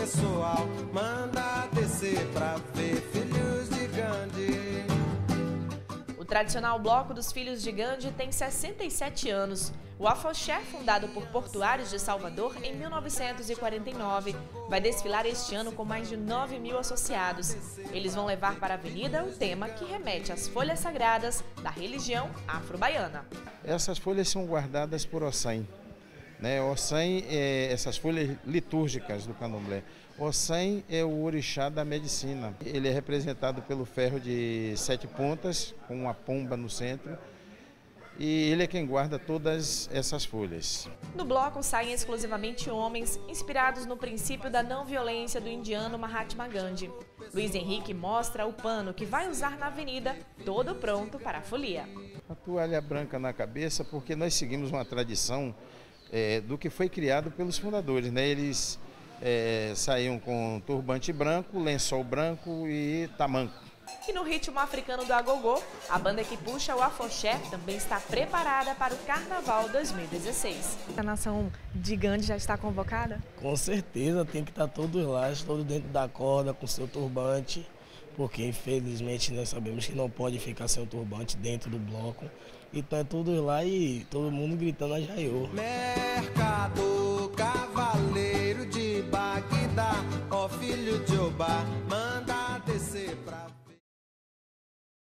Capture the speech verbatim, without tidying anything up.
pessoal manda descer pra ver filhos de Gandhi. O tradicional Bloco dos Filhos de Gandhi tem sessenta e sete anos. O afoxé, fundado por portuários de Salvador em mil novecentos e quarenta e nove, vai desfilar este ano com mais de nove mil associados. Eles vão levar para a avenida o tema que remete às folhas sagradas da religião afro-baiana. Essas folhas são guardadas por Ossan. Né? Ossan é essas folhas litúrgicas do candomblé. Ossan é o orixá da medicina. Ele é representado pelo ferro de sete pontas, com uma pomba no centro. E ele é quem guarda todas essas folhas. No bloco saem exclusivamente homens, inspirados no princípio da não violência do indiano Mahatma Gandhi. Luiz Henrique mostra o pano que vai usar na avenida, todo pronto para a folia. A toalha branca na cabeça, porque nós seguimos uma tradição é, do que foi criado pelos fundadores, né? Eles é, saíam com turbante branco, lençol branco e tamanco. E no ritmo africano do agogô, a banda que puxa o afoxé também está preparada para o Carnaval dois mil e dezesseis. A nação de Gandhi já está convocada? Com certeza, tem que estar todos lá, todos dentro da corda, com seu turbante, porque infelizmente nós sabemos que não pode ficar sem o turbante dentro do bloco. Então é todos lá e todo mundo gritando a Jaiô. Mercado, cavaleiro de Bagdá, ó filho de Obá.